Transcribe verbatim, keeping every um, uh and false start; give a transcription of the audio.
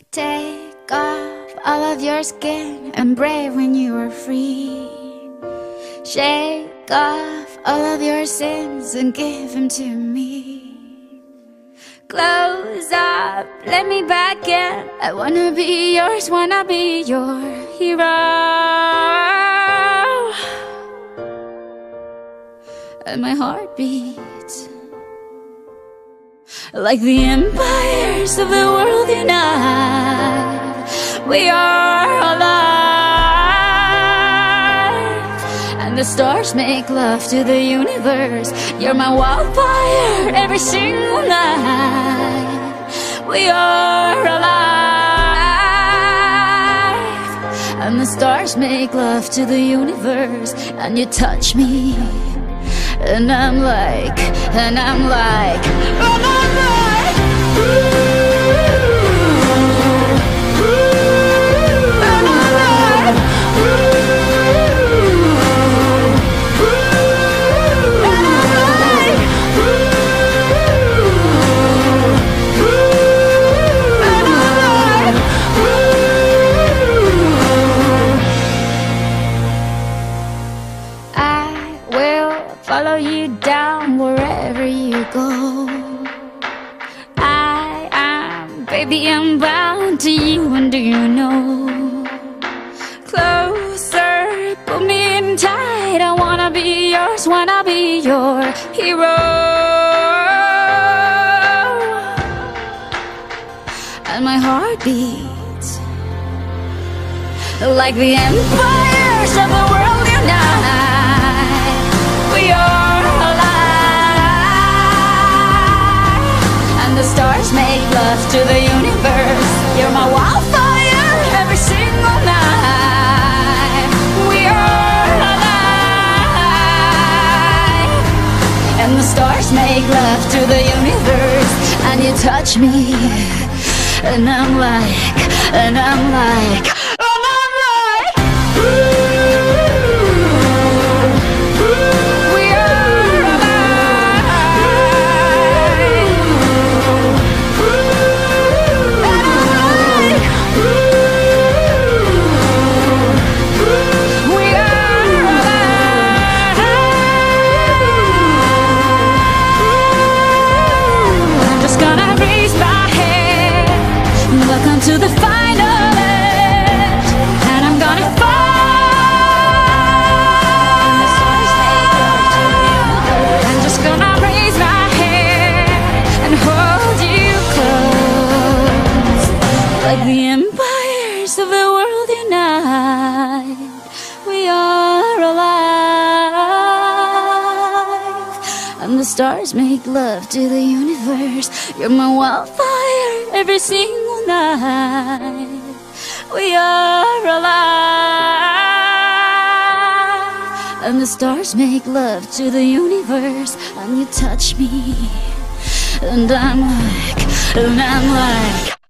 Take off all of your skin and brave when you are free. Shake off all of your sins and give them to me. Close up, let me back in. I wanna be yours, wanna be your hero. And my heart beats like the empires of the world unite. We are alive, and the stars make love to the universe. You're my wildfire every single night. We are alive, and the stars make love to the universe. And you touch me, and I'm like, and I'm like, and I'm like, ooh, ooh, and I'm like, ooh, ooh, and I'm like, ooh, ooh, and I'm like, ooh. I will follow you down wherever you go. I am, baby, I'm bound to you, and do you know? Closer, pull me in tight. I wanna be yours, wanna be your hero. And my heart beats like the empires of the world unite. We are alive, and the stars make love to the universe. You're my wildfire every single night. We are alive, and the stars make love to the universe. And you touch me, and I'm like, and I'm like, and I'm like, ooh. To the final edge, and I'm gonna fall. I'm just gonna raise my head and hold you close, like the empires of the world unite. We are alive, and the stars make love to the universe. You're my wildfire every single night. We are alive, and the stars make love to the universe. And you touch me, and I'm like, and I'm like